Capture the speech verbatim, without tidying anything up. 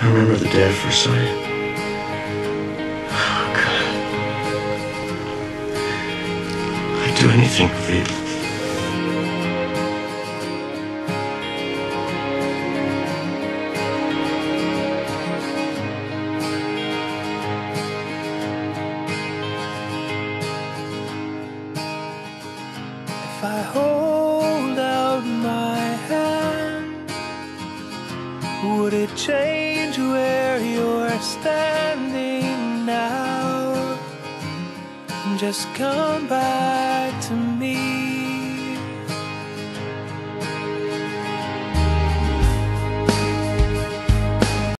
I remember the day I first saw you. Oh, God. I'd do anything for you. If I hold out my hand, would it change where you're standing now? Just come back to me.